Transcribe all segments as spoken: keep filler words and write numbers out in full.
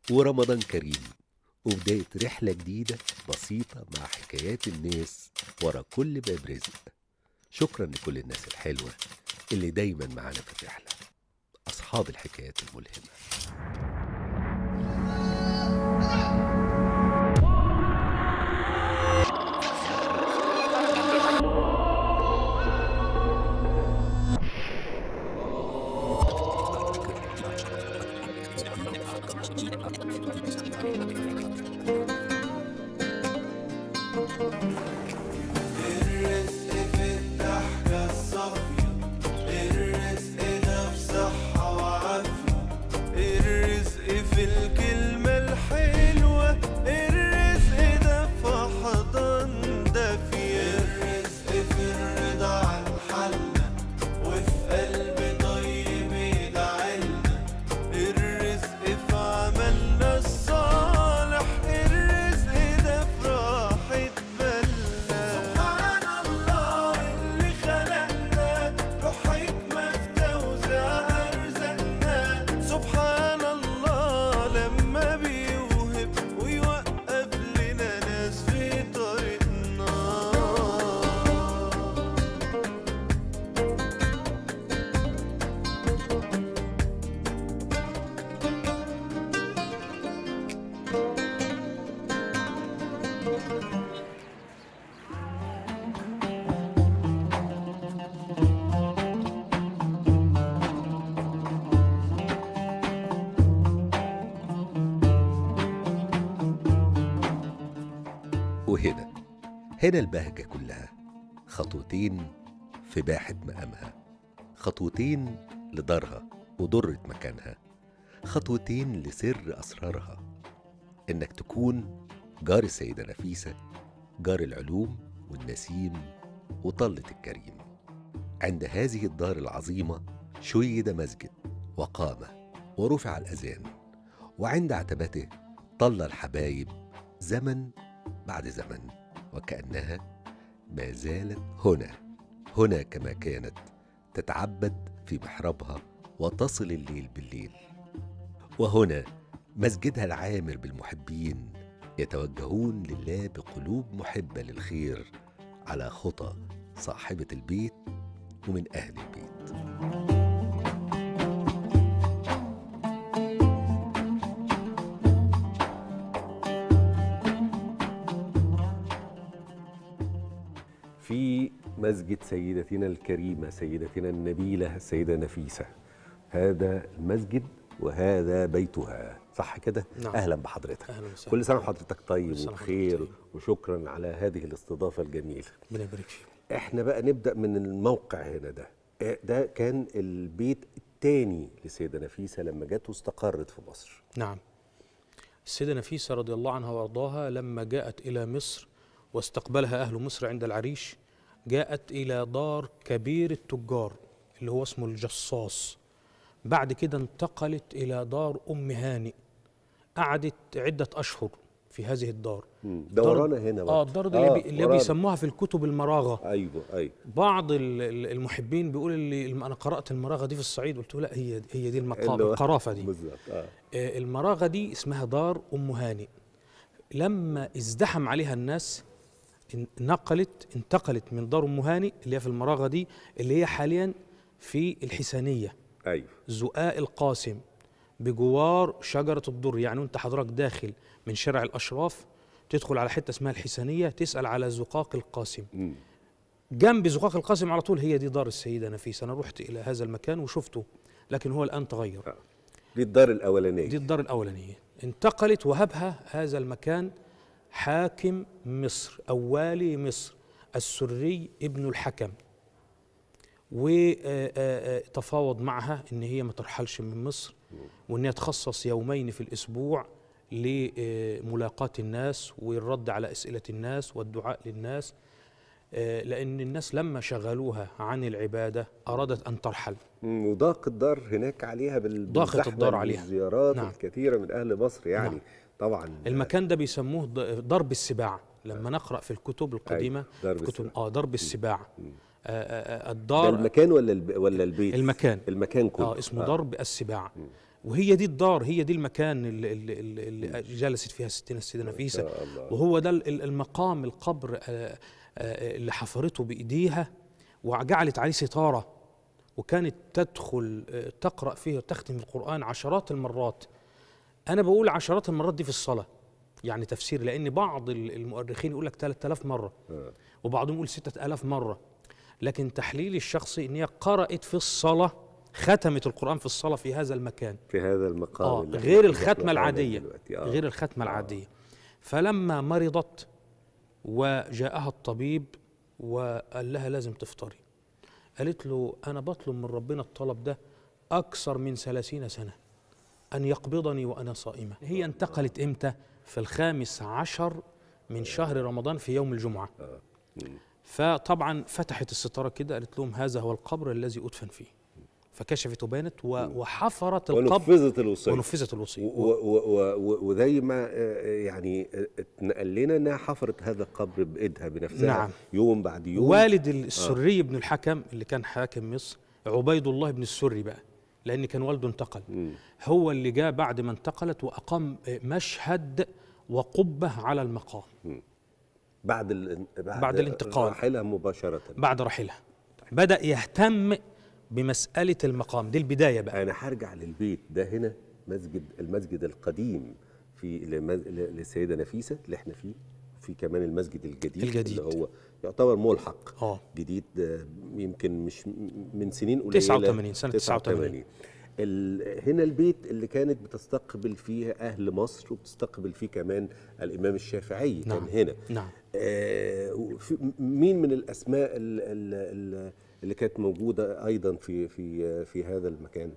ورمضان كريم وبداية رحلة جديدة بسيطة مع حكايات الناس ورا كل باب رزق. شكرا لكل الناس الحلوة اللي دايما معانا في الرحلة، أصحاب الحكايات الملهمة. وهنا هنا البهجة كلها، خطوتين في باحة مقامها، خطوتين لدارها وضرة مكانها، خطوتين لسر أسرارها. إنك تكون جار السيدة نفيسة، جار العلوم والنسيم وطلة الكريم. عند هذه الدار العظيمة شيد مسجد وقام ورفع الأذان، وعند عتبته طل الحبايب زمن بعد زمن، وكأنها ما زالت هنا هنا كما كانت تتعبد في محرابها وتصل الليل بالليل. وهنا مسجدها العامر بالمحبين يتوجهون لله بقلوب محبة للخير على خطى صاحبة البيت ومن أهل البيت. في مسجد سيدتنا الكريمة سيدتنا النبيلة السيدة نفيسة، هذا المسجد وهذا بيتها، صح كده؟ نعم. أهلا بحضرتك. أهلا وسهلا. كل سنة وحضرتك طيب وبخير، طيب. وشكرا على هذه الاستضافة الجميلة. ربنا يبارك فيك. احنا بقى نبدأ من الموقع هنا. ده ده كان البيت الثاني للسيدة نفيسة لما جت واستقرت في مصر. نعم. السيدة نفيسة رضي الله عنها وارضاها لما جاءت إلى مصر واستقبلها أهل مصر عند العريش، جاءت إلى دار كبير التجار اللي هو اسمه الجصاص. بعد كده انتقلت إلى دار أم هانئ، قعدت عدة أشهر في هذه الدار. ده ورانا هنا بقى. اه الدار دي اللي, آه اللي بيسموها في الكتب المراغة. ايوه ايوه. بعض المحبين بيقول اللي انا قرأت المراغة دي في الصعيد، قلت له لا، هي هي دي المقام القرافة دي بالظبط. آه. آه المراغة دي اسمها دار أم هانئ. لما ازدحم عليها الناس نقلت انتقلت من دار أم هانئ اللي هي في المراغة دي، اللي هي حاليا في الحسانية. ايوه. زقاق القاسم بجوار شجرة الدر. يعني انت حضرتك داخل من شارع الأشراف تدخل على حتة اسمها الحسانية، تسأل على زقاق القاسم. م. جنب زقاق القاسم على طول هي دي دار السيدة نفيسة. أنا رحت إلى هذا المكان وشفته، لكن هو الآن تغير. آه. دي الدار الأولانية. دي الدار الأولانية. انتقلت وهبها هذا المكان حاكم مصر أو والي مصر السري ابن الحكم، وتفاوض معها ان هي ما ترحلش من مصر، وان هي تخصص يومين في الاسبوع لملاقاة الناس والرد على اسئلة الناس والدعاء للناس، لان الناس لما شغلوها عن العبادة ارادت ان ترحل. وضاق الدار هناك عليها ضاقت الدار عليها بالزيارات نعم. الكثيرة من اهل مصر يعني. نعم. طبعا المكان ده بيسموه ضرب السباع. لما نقرأ في الكتب القديمة درب في كتب السباع. اه ضرب السباع. الدار ده المكان ولا ولا البيت؟ المكان المكان كله. اه اسمه آه. ضرب السباع. وهي دي الدار، هي دي المكان اللي, اللي, اللي جلست فيها ستنا السيدة نفيسة، وهو ده المقام القبر اللي حفرته بإيديها وجعلت عليه ستارة، وكانت تدخل تقرأ فيه وتختم القرآن عشرات المرات. أنا بقول عشرات المرات دي في الصلاة يعني تفسير، لأن بعض المؤرخين يقول لك ثلاثة آلاف مرة وبعضهم يقول ستة آلاف مرة، لكن تحليلي الشخصي إن هي قرأت في الصلاة، ختمت القرآن في الصلاة في هذا المكان، في هذا المقام آه غير الختمة العادية آه. غير الختمة آه. العادية. فلما مرضت وجاءها الطبيب وقال لها لازم تفطري، قالت له أنا بطلب من ربنا الطلب ده أكثر من ثلاثين سنة، أن يقبضني وأنا صائمة. هي انتقلت إمتى؟ في الخامس عشر من شهر رمضان في يوم الجمعة. فطبعا فتحت الستارة كده، قالت لهم هذا هو القبر الذي أدفن فيه، فكشفت وبانت وحفرت القبر ونفذت الوصية ونفذت الوصية وزي ما يعني اتنقل لنا انها حفرت هذا القبر بايدها بنفسها. نعم. يوم بعد يوم. والد السري آه. بن الحكم اللي كان حاكم مصر، عبيد الله بن السري بقى، لأن كان والده انتقل، م. هو اللي جاء بعد ما انتقلت وأقام مشهد وقبة على المقام م. بعد ال... بعد, بعد الانتقال، رحلها مباشرة، بعد رحلها بدأ يهتم بمسألة المقام دي. البداية بقى. أنا هرجع للبيت ده هنا، مسجد المسجد القديم في للسيدة نفيسة اللي احنا فيه، في كمان المسجد الجديد, الجديد اللي هو يعتبر ملحق اه جديد، يمكن مش من سنين قليلة، تسعة وثمانين سنة تسعة وثمانين. هنا البيت اللي كانت بتستقبل فيه أهل مصر وبتستقبل فيه كمان الإمام الشافعي. نعم. كان هنا. نعم. آه مين من الأسماء اللي كانت موجودة أيضا في في في هذا المكان؟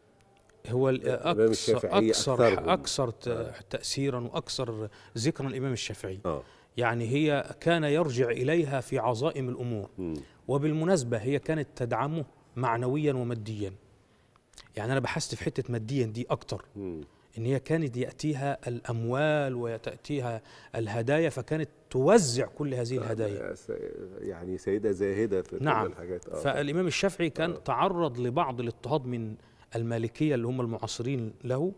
هو الإمام الشافعي أكثر أكثر آه. تأثيرا وأكثر ذكرا الإمام الشافعي. آه. يعني هي كان يرجع إليها في عظائم الأمور. م. وبالمناسبة هي كانت تدعمه معنويا وماديا. يعني أنا بحثت في حتة ماديا دي أكتر، م. إن هي كانت يأتيها الأموال وتأتيها الهدايا، فكانت توزع كل هذه الهدايا. يعني سيدة زاهدة في نعم. كل الحاجات. آه. فالإمام الشافعي كان آه. تعرض لبعض الاضطهاد من المالكية اللي هم المعاصرين له،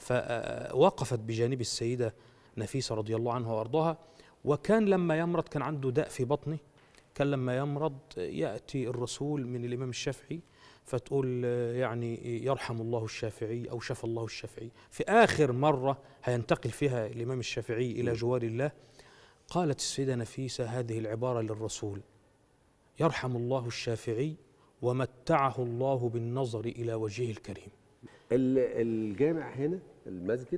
فوقفت بجانب السيدة نفيسة رضي الله عنها وأرضاها. وكان لما يمرض، كان عنده داء في بطنه، كان لما يمرض يأتي الرسول من الإمام الشافعي فتقول يعني يرحم الله الشافعي أو شفى الله الشافعي. في آخر مرة هينتقل فيها الإمام الشافعي إلى جوار الله، قالت السيدة نفيسة هذه العبارة للرسول: يرحم الله الشافعي ومتعه الله بالنظر إلى وجهه الكريم. الجامع هنا المسجد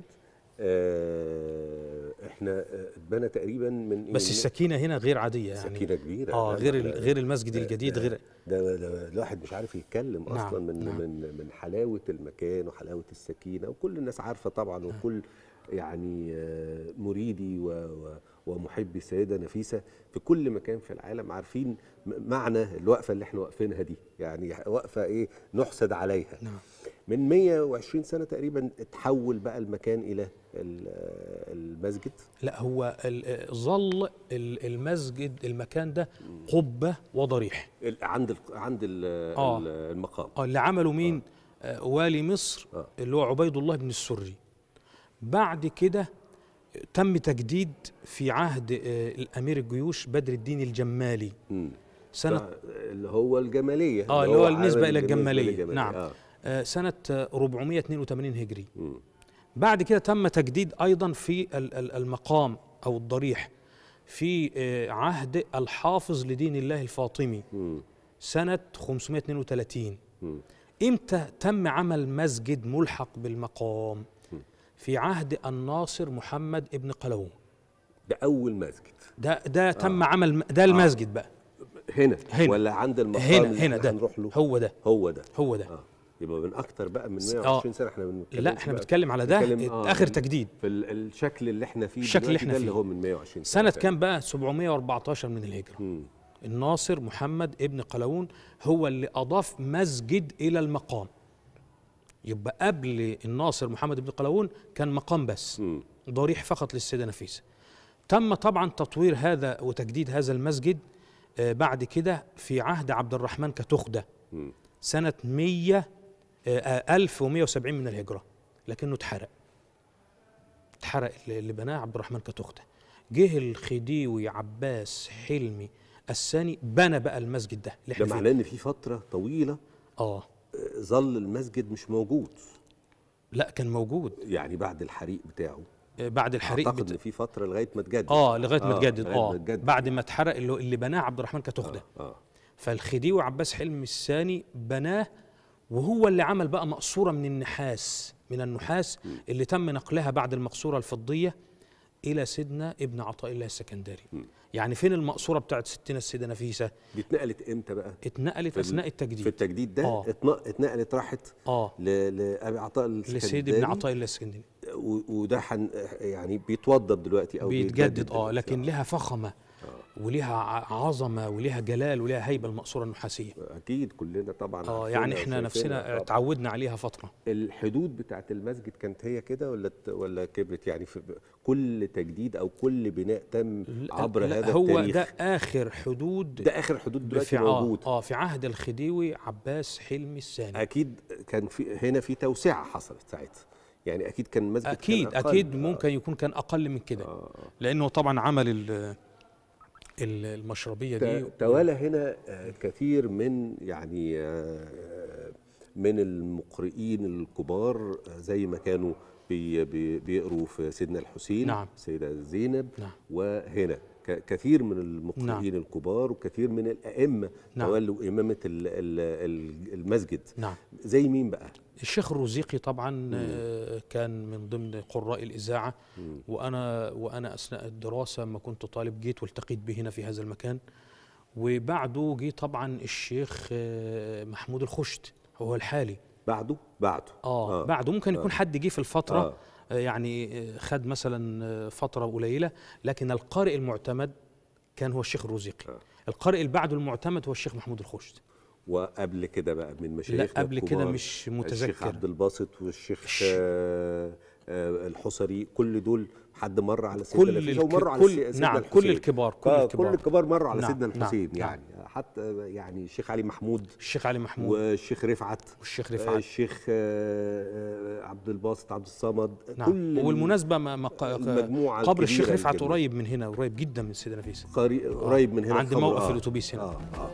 آه احنا اتبنى تقريبا من بس السكينه هنا غير عاديه، يعني سكينه كبيره اه غير غير المسجد الجديد، غير ده, ده الواحد مش عارف يتكلم اصلا. نعم. من نعم. من من حلاوه المكان وحلاوه السكينه، وكل الناس عارفه طبعا، وكل يعني مريدي ومحبي السيده نفيسه في كل مكان في العالم عارفين معنى الوقفه اللي احنا واقفينها دي، يعني وقفه ايه نحسد عليها. نعم. من مئة وعشرين سنة تقريبا اتحول بقى المكان إلى المسجد. لا، هو ظل المسجد المكان ده قبة وضريح عند ال عند ال آه المقام. اه اللي عمله مين؟ آه. والي مصر آه. اللي هو عبيد الله بن السري. بعد كده تم تجديد في عهد آه الأمير الجيوش بدر الدين الجمالي. م. سنة اللي هو الجمالية، اه اللي هو النسبة إلى الجمالية. نعم. آه. سنة أربعمائة واثنين وثمانين هجري. م. بعد كده تم تجديد أيضا في المقام أو الضريح في عهد الحافظ لدين الله الفاطمي. م. سنة خمسمائة واثنين وثلاثين. م. إمتى تم عمل مسجد ملحق بالمقام؟ م. في عهد الناصر محمد ابن قلاوون. ده أول مسجد. ده ده تم آه. عمل ده المسجد آه. بقى هنا. هنا ولا عند المقام هنا هنا ده هنروح له؟ هو ده هو ده هو ده آه. يبقى من اكتر بقى من مئة وعشرين سنه احنا بنتكلم. لا احنا بنتكلم على ده آه اخر تجديد في الشكل اللي احنا فيه الشكل اللي احنا فيه اللي هو من مئة وعشرين سنه. سنه كام بقى؟ سبعمائة وأربعة عشر من الهجره. م. الناصر محمد ابن قلاوون هو اللي اضاف مسجد الى المقام. يبقى قبل الناصر محمد ابن قلاوون كان مقام بس، م. ضريح فقط للسيده نفيسه. تم طبعا تطوير هذا وتجديد هذا المسجد آه بعد كده في عهد عبد الرحمن كتخده. م. سنه مئة ألف ومئة وسبعين من الهجرة. لكنه اتحرق. اتحرق اللي بناه عبد الرحمن كتوخته. جه الخديوي عباس حلمي الثاني بنى بقى المسجد ده اللي ده معناه ان في فتره طويله اه ظل المسجد مش موجود. لا كان موجود يعني بعد الحريق بتاعه. بعد الحريق اعتقد بت... ان في فتره لغايه ما اتجدد. اه لغايه ما آه اتجدد اه اه بعد ما اتحرق اللي, اللي بناه عبد الرحمن كتوخته. آه آه. فالخديوي عباس حلمي الثاني بناه، وهو اللي عمل بقى مقصوره من النحاس من النحاس م. اللي تم نقلها بعد المقصوره الفضيه الى سيدنا ابن عطاء الله السكندري. م. يعني فين المقصوره بتاعت ستنا السيده نفيسه؟ دي اتنقلت امتى بقى؟ اتنقلت اثناء التجديد. في التجديد ده آه. اتنقلت راحت اه لابي عطاء السكندري، لسيد ابن عطاء الله السكندري، وده حن يعني بيتوضب دلوقتي او بيتجدد اه لكن لها فخمه آه. وليها عظمه وليها جلال وليها هيبه المقصوره النحاسيه. اكيد كلنا طبعا اه يعني احنا نفسنا اتعودنا عليها فتره. الحدود بتاعت المسجد كانت هي كده ولا ولا كبرت؟ يعني في كل تجديد او كل بناء تم عبر لا هذا هو التاريخ؟ ده اخر حدود، ده اخر حدود دلوقتي موجود. اه في عهد الخديوي عباس حلمي الثاني. اكيد كان في هنا في توسعه حصلت ساعتها، يعني اكيد كان المسجد اكيد كان اكيد آه. ممكن يكون كان اقل من كده آه. لانه طبعا عمل المشربيه دي. توالى هنا كثير من يعني من المقرئين الكبار زي ما كانوا بي بي بيقروا في سيدنا الحسين، نعم. سيدة زينب، نعم. وهنا كثير من المقرئين نعم. الكبار وكثير من الأئمة نعم. تولوا إمامة المسجد. نعم. زي مين بقى؟ الشيخ الرزيقي طبعا مم. كان من ضمن قراء الإذاعة. مم. وأنا وأنا أثناء الدراسة ما كنت طالب جيت والتقيت به هنا في هذا المكان. وبعده جه طبعا الشيخ محمود الخشت هو الحالي. بعده بعده آه, آه بعده ممكن يكون آه. حد جه في الفترة آه. يعني خد مثلا فترة قليلة، لكن القارئ المعتمد كان هو الشيخ الرزيقي. آه. القارئ اللي بعده المعتمد هو الشيخ محمود الخشت. وقبل كده بقى من مشايخنا لا قبل كده مش متذكر، الشيخ عبد الباسط والشيخ آه آه الحصري، كل دول حد مر على سيدنا الحسين ومروا على سيدنا نعم الحسين. كل الكبار كل الكبار كل الكبار مروا على نعم سيدنا الحسين. نعم يعني نعم حتى يعني الشيخ علي محمود الشيخ علي محمود والشيخ رفعت والشيخ رفعت الشيخ آه عبد الباسط عبد الصمد. نعم. كل والمناسبة ما ما قبر الشيخ رفعت قريب من هنا، قريب جدا من سيدنا نفيسة، قريب من هنا عند موقف آه. الأتوبيس هنا. آه. آه.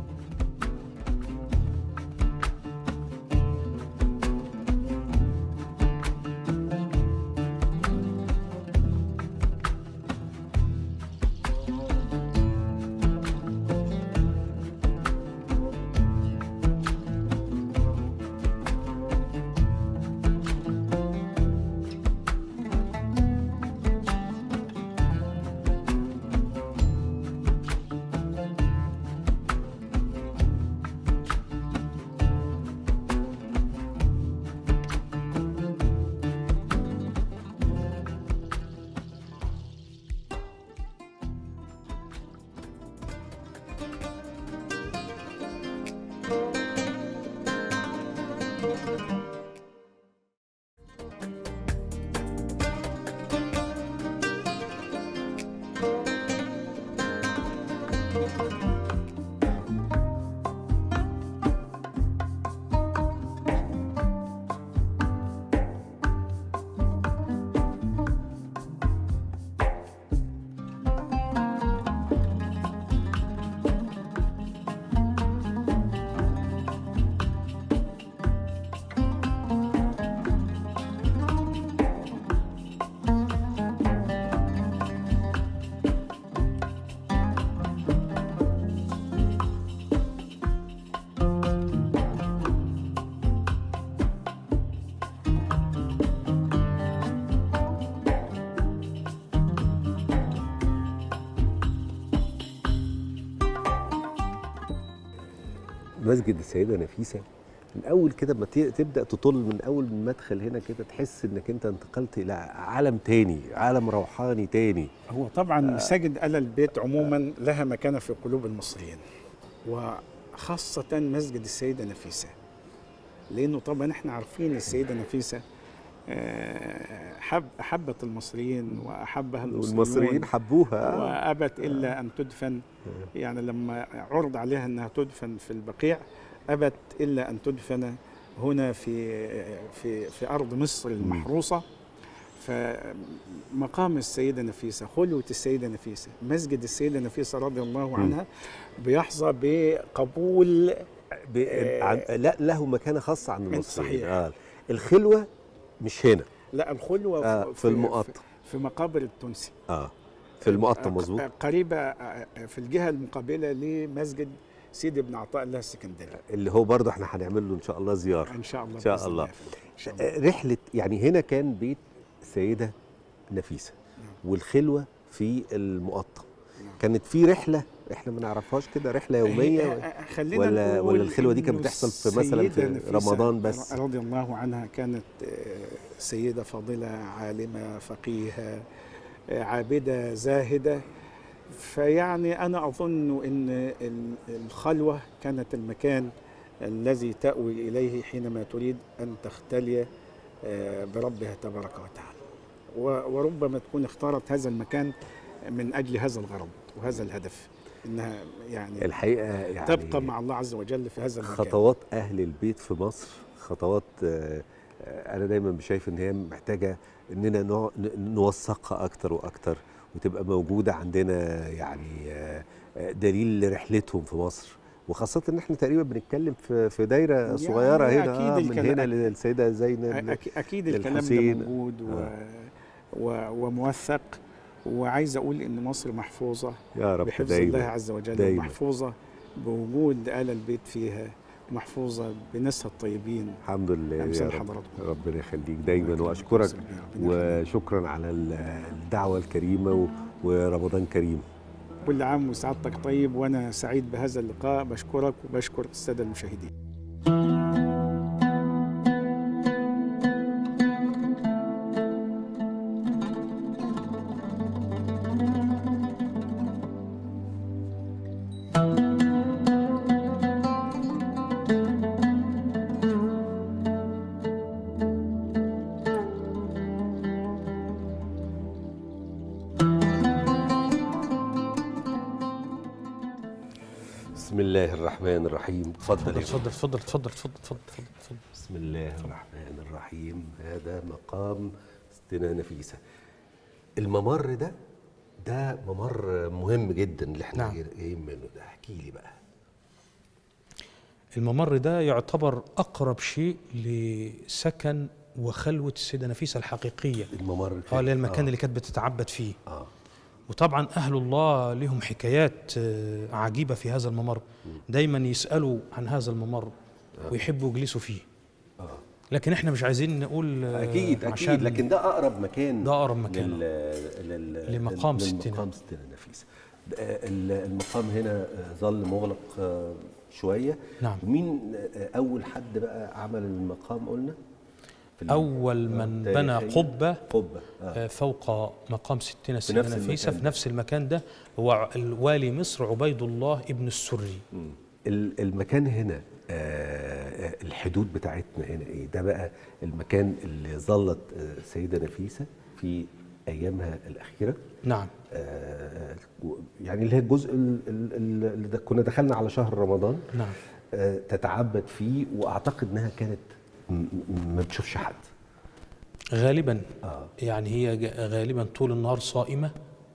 مسجد السيدة نفيسة من أول كده ما تبدأ تطل من أول المدخل هنا كده تحس إنك أنت انتقلت إلى عالم تاني، عالم روحاني تاني. هو طبعا مساجد آل البيت عموما لها مكانة في قلوب المصريين، وخاصة مسجد السيدة نفيسة، لأنه طبعا احنا عارفين السيدة نفيسة حب أحبت المصريين وأحبها المصريين والمصريين حبوها وأبت إلا أن تدفن. يعني لما عرض عليها أنها تدفن في البقيع أبت إلا أن تدفن هنا في في في أرض مصر المحروسة. فمقام السيدة نفيسة، خلوة السيدة نفيسة، مسجد السيدة نفيسة رضي الله عنها بيحظى بقبول ب... آه لا له مكانة خاصة عن المصريين. صحيح. آه. الخلوة مش هنا، لا الخلوة آه في, في المقطم، في مقابر التونسي. اه في المقطم مظبوط، قريبة في الجهة المقابلة لمسجد سيدي بن عطاء الله السكندري، اللي هو برضه احنا هنعمل له ان شاء الله زيارة ان شاء الله. ان شاء الله. رحلة يعني هنا كان بيت السيدة نفيسة نعم. والخلوة في المقطم نعم. كانت في رحلة احنا ما نعرفهاش كده، رحلة يومية ولا ولا الخلوة دي كانت بتحصل في مثلا في رمضان بس؟ رضي الله عنها كانت سيدة فاضلة عالمة فقيهة عابدة زاهدة. فيعني أنا أظن أن الخلوة كانت المكان الذي تأوي إليه حينما تريد أن تختلي بربها تبارك وتعالى، وربما تكون اختارت هذا المكان من أجل هذا الغرض وهذا الهدف، إنها يعني الحقيقة يعني تبقى مع الله عز وجل في هذا المكان. خطوات أهل البيت في مصر خطوات أنا دايما شايف إن هي محتاجة إننا نوثقها أكتر وأكتر وتبقى موجودة عندنا، يعني دليل لرحلتهم في مصر، وخاصة إن إحنا تقريبا بنتكلم في في دايرة صغيرة يعني هنا آه من هنا للسيدة زينب. أكيد الكلام ده موجود آه. وموثق، وعايز أقول إن مصر محفوظة يا رب بحفظ دايما الله عز وجل دايما. محفوظة بوجود آل البيت فيها، محفوظة بناسها الطيبين. الحمد لله يا رب. حضراتكم ربنا يخليك دايما، وأشكرك وشكرا على الدعوة الكريمة ورمضان كريم. كل عام وسعادتك طيب، وأنا سعيد بهذا اللقاء. بشكرك وبشكر السادة المشاهدين. بسم الله الرحمن الرحيم. اتفضل اتفضل اتفضل اتفضل اتفضل اتفضل اتفضل. بسم الله الرحمن الرحيم. هذا مقام ستنا نفيسة. الممر ده ده ممر مهم جدا اللي احنا نعم. جايين منه ده، احكي لي بقى. الممر ده يعتبر اقرب شيء لسكن وخلوة السيدة نفيسة الحقيقية. الممر اه اللي المكان آه. اللي كانت بتتعبد فيه. اه وطبعا أهل الله لهم حكايات عجيبة في هذا الممر، دايما يسألوا عن هذا الممر ويحبوا يجلسوا فيه. لكن احنا مش عايزين نقول أكيد أكيد، لكن ده أقرب مكان، ده أقرب مكان لل... لل... لمقام ستنا لمقام ستنا نفيسة. المقام هنا ظل مغلق شوية. نعم. ومين أول حد بقى عمل المقام قلنا؟ أول من بنى قبة, قبة. آه. فوق مقام ستنا السيدة نفيسة في نفس المكان ده هو الوالي مصر عبيد الله ابن السري. م. المكان هنا آه الحدود بتاعتنا هنا ايه؟ ده بقى المكان اللي ظلت السيدة نفيسة في أيامها الأخيرة. نعم. آه يعني اللي هي الجزء اللي كنا دخلنا على شهر رمضان. نعم. آه تتعبد فيه، وأعتقد أنها كانت ما بتشوفش حد غالبا. آه. يعني هي غالبا طول النهار صائمة،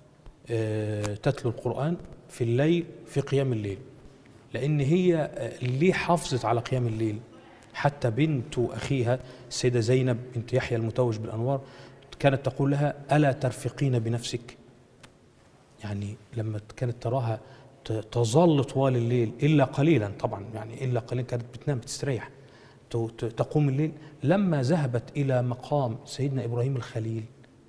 آه تتلو القرآن، في الليل في قيام الليل، لأن هي ليه حافظت على قيام الليل. حتى بنت أخيها السيدة زينب بنت يحيى المتوج بالأنوار كانت تقول لها ألا ترفقين بنفسك؟ يعني لما كانت تراها تظل طوال الليل إلا قليلا، طبعا يعني إلا قليلا كانت بتنام بتستريح تقوم الليل. لما ذهبت إلى مقام سيدنا إبراهيم الخليل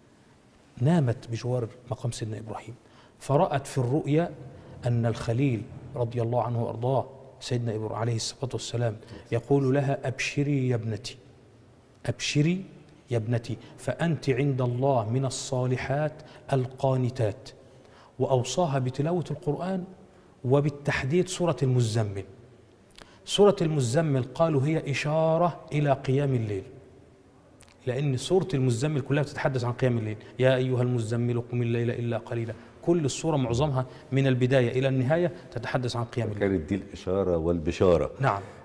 نامت بجوار مقام سيدنا إبراهيم، فرأت في الرؤيا أن الخليل رضي الله عنه وأرضاه سيدنا إبراهيم عليه الصلاة والسلام يقول لها أبشري يا ابنتي، أبشري يا ابنتي، فأنت عند الله من الصالحات القانتات. وأوصاها بتلاوة القرآن، وبالتحديد سورة المزمل. سورة المزمل قالوا هي إشارة إلى قيام الليل، لأن سورة المزمل كلها بتتحدث عن قيام الليل. يا أيها المزمل قم الليل إلا قليلا. كل السورة معظمها من البداية إلى النهاية تتحدث عن قيام الليل. كانت دي الإشارة والبشارة. نعم.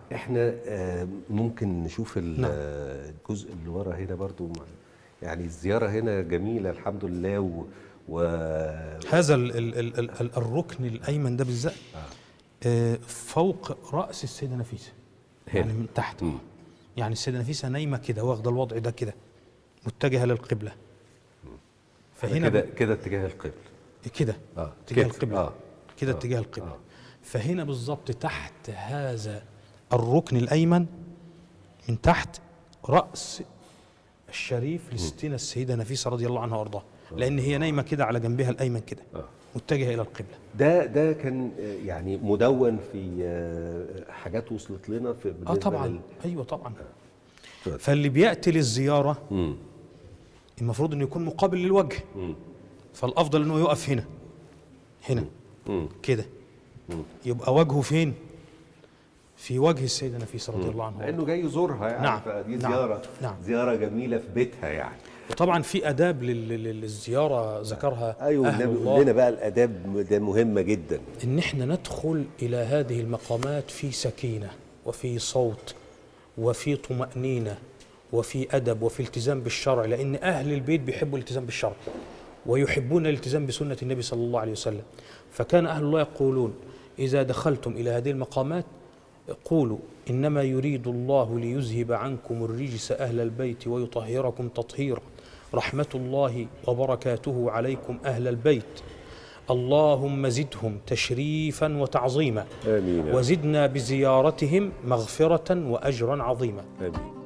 احنا آه، ممكن نشوف ال- نعم. آه، الجزء اللي ورا هنا برضو مع- يعني الزيارة هنا جميلة الحمد لله و, و... هذا ال ال ال ال ال الركن الايمن ده بالذات آه، فوق راس السيده نفيسه، يعني من تحت. مم. يعني السيده نفيسه نايمه كده، واخده الوضع ده كده، متجهه للقبله. فهنا كده ب- كده اتجاه القبل. كده اه اتجاه كده. القبله، اه كده آه. اتجاه القبله. آه. فهنا بالظبط تحت هذا الركن الايمن، من تحت راس الشريف لستنا السيده نفيسه رضي الله عنها وارضاها، لان هي نايمه كده على جنبها الايمن كده، آه. متجهه الى القبله. ده ده كان آه، يعني مدون في آه، حاجات وصلت لنا في اه بالنسبة طبعا لل... ايوه طبعا. اتفضل. فاللي بياتي للزياره مم. المفروض انه يكون مقابل للوجه، مم. فالافضل انه يقف هنا هنا مم. كده، مم. يبقى وجهه فين؟ في وجه السيده نفيسه رضي الله عنها. لانه جاي يزورها يعني. نعم. فدي نعم. زيارة نعم. زيارة جميلة في بيتها يعني. وطبعا في اداب لل- لل- للزياره ذكرها ايوه اهل النبي الله، قول لنا بقى الاداب ده مهمة جدا. ان احنا ندخل الى هذه المقامات في سكينه وفي صوت وفي طمأنينة وفي أدب وفي التزام بالشرع، لأن أهل البيت بيحبوا الالتزام بالشرع ويحبون الالتزام بسنة النبي صلى الله عليه وسلم. فكان أهل الله يقولون إذا دخلتم إلى هذه المقامات قولوا إنما يريد الله ليذهب عنكم الرجس أهل البيت ويطهركم تطهيرا، رحمة الله وبركاته عليكم أهل البيت، اللهم زدهم تشريفا وتعظيما، آمين. وزدنا بزيارتهم مغفرة وأجرا عظيما. آمين.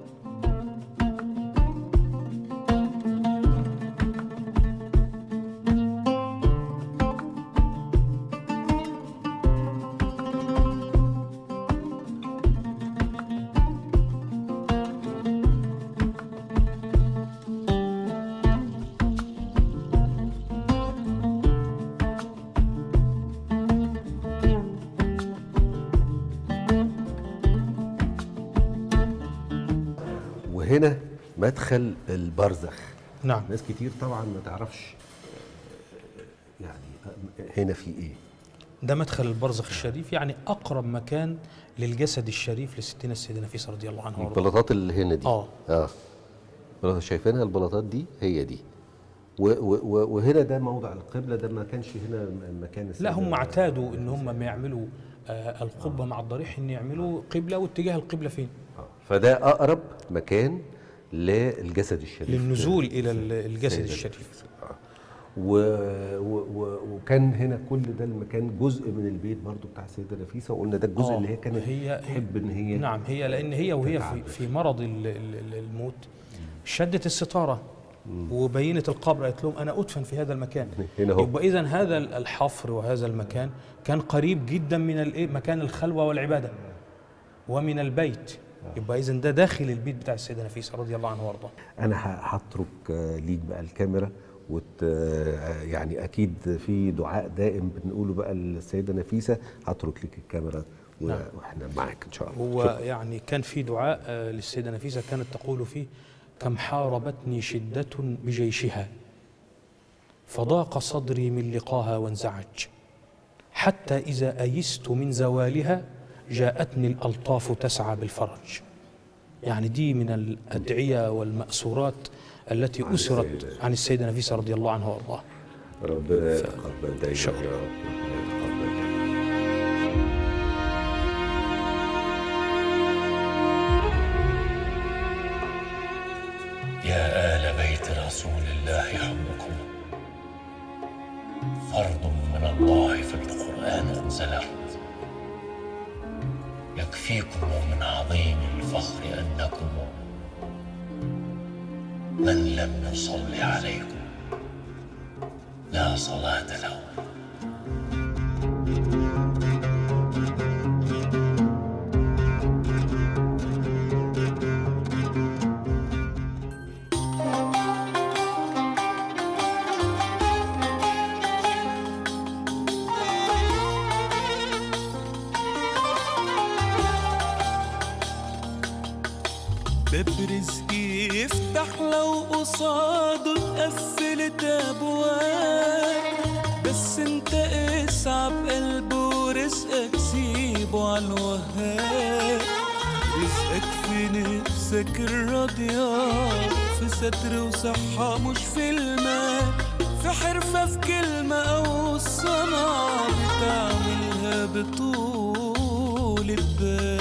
وهنا مدخل البرزخ. نعم. ناس كتير طبعا ما تعرفش يعني هنا في ايه. ده مدخل البرزخ الشريف، يعني أقرب مكان للجسد الشريف لستنا السيدة نفيسة رضي الله عنها وارضاها. البلاطات اللي هنا دي اه اه بلاطات شايفينها، البلاطات دي هي دي و و و وهنا ده موضع القبلة. ده ما كانش هنا مكان لا، هم اعتادوا ان هم ما يعملوا آه القبة مع الضريح ان يعملوا قبلة، واتجاه القبلة فين؟ آه. فده أقرب مكان للجسد الشريف، للنزول إلى ال- الجسد السيدة الشريف. آه. و و و وكان هنا كل ده المكان جزء من البيت برضو بتاع السيدة نفيسة، وقلنا ده الجزء آه، اللي هي كانت هي تحب ان هي نعم، هي لان هي وهي في, تتعب. في مرض ال- ال- الموت شدت الستاره وبينت القبر، قالت لهم انا ادفن في هذا المكان. هنا هو. يبقى اذا هذا الحفر وهذا المكان كان قريب جدا من الإيه؟ مكان الخلوه والعباده ومن البيت. يبقى اذا ده داخل البيت بتاع السيده نفيسه رضي الله عنها وارضاها. انا ه- هترك آه، ليك بقى الكاميرا وت آه، يعني اكيد في دعاء دائم بنقوله بقى للسيده نفيسه. هترك لك الكاميرا و- نعم. واحنا معاك ان شاء الله. هو شكراً. يعني كان في دعاء آه، للسيده نفيسه كانت تقول فيه: كم حاربتني شده بجيشها فضاق صدري من لقاها وانزعج، حتى إذا أيست من زوالها جاءتني الألطاف تسعى بالفرج. يعني دي من الأدعية والمأسورات التي عن أسرت السيدة. عن السيدة نفيسة رضي الله عنها وارضاها. ربنا يتقبل دايما شكراً. يا رب. ربنا يتقبل. يا آل بيت رسول الله حبكم فرض من الله في القرآن أنزله، يكفيكم من عظيم الفخر أنكم من لم يصل عليكم لا صلاة له. باب رزقي يفتح لو قصاده اتقفلت ابواب، بس انت اسعى بقلبه ورزقك سيبه عالوهاب. نفسك الراضية في ستر وصحة مش في المال، في حرفة في كلمة أو الصنعة بتعملها بطول البال.